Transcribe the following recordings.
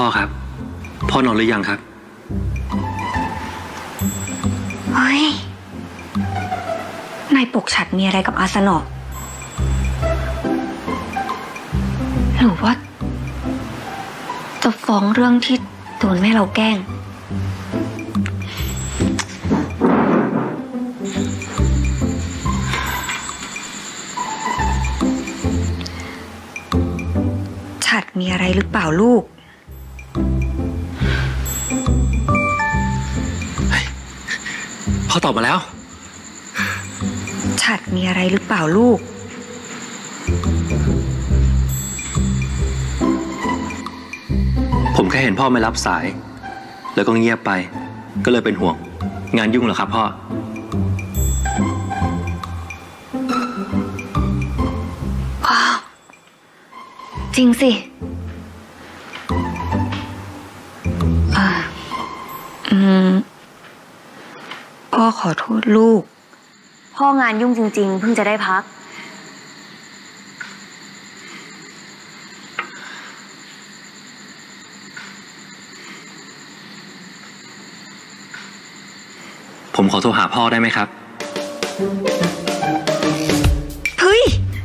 พ่อครับพ่อนอนหรือยังครับเฮ้ยนายปกฉัดมีอะไรกับอาสนอหรือว่าจะฟ้องเรื่องที่โดนแม่เราแกล้งฉัดมีอะไรหรือเปล่าลูกพ่อตอบมาแล้วฉัดมีอะไรหรือเปล่าลูกผมแค่เห็นพ่อไม่รับสายแล้วก็เงียบไปก็เลยเป็นห่วงงานยุ่งเหรอครับพ่อจริงสิพ่อขอโทษลูกพ่องานยุ่งจริงๆเพิ่งจะได้พักผมขอโทรหาพ่อได้ไหมครับเฮ้ย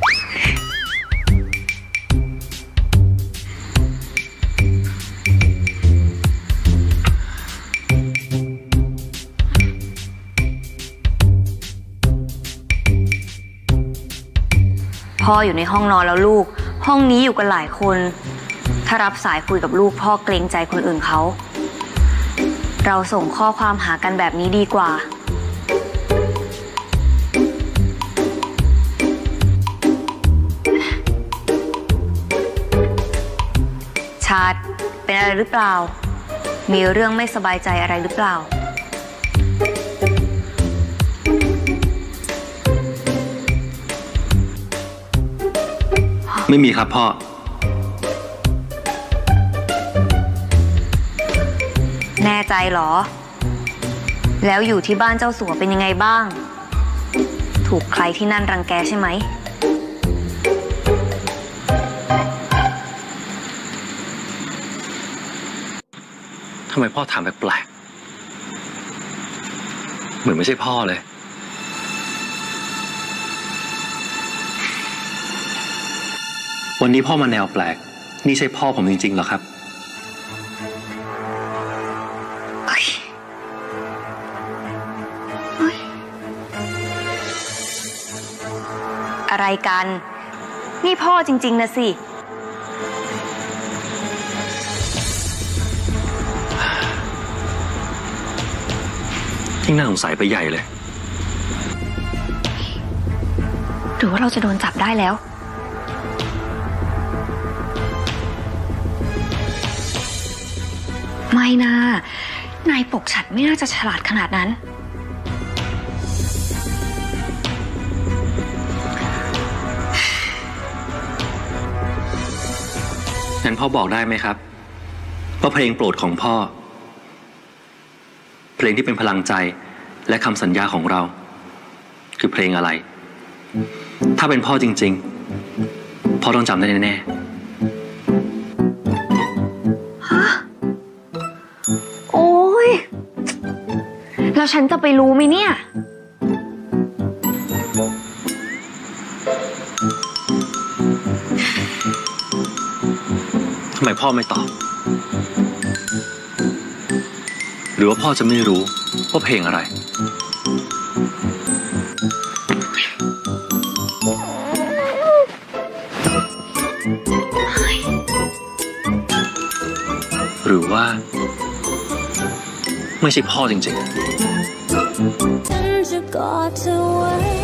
พ่ออยู่ในห้องนอนแล้วลูกห้องนี้อยู่กันหลายคนถ้ารับสายคุยกับลูกพ่อเกรงใจคนอื่นเขาเราส่งข้อความหากันแบบนี้ดีกว่าชาติเป็นอะไรหรือเปล่ามีเรื่องไม่สบายใจอะไรหรือเปล่าไม่มีครับพ่อแน่ใจเหรอแล้วอยู่ที่บ้านเจ้าสัวเป็นยังไงบ้างถูกใครที่นั่นรังแกใช่ไหมทำไมพ่อถามแปลกๆเหมือนไม่ใช่พ่อเลยวันนี้พ่อมาแนวแปลกนี่ใช่พ่อผมจริงๆเหรอครับอะไรกันนี่พ่อจริงๆนะสิยิ่งน่าสงสัยไปใหญ่เลยหรือว่าเราจะโดนจับได้แล้วไม่นะนายปกฉัดไม่น่าจะฉลาดขนาดนั้นงั้นพ่อบอกได้ไหมครับว่าเพลงโปรดของพ่อเพลงที่เป็นพลังใจและคำสัญญาของเราคือเพลงอะไรถ้าเป็นพ่อจริงๆพ่อต้องจำได้แน่ๆฮะโอ้ยแล้วฉันจะไปรู้ไหมเนี่ยทำไมพ่อไม่ตอบหรือว่าพ่อจะไม่รู้ว่าเพลงอะไรหรือว่าไม่ใช่พ่อจริงๆ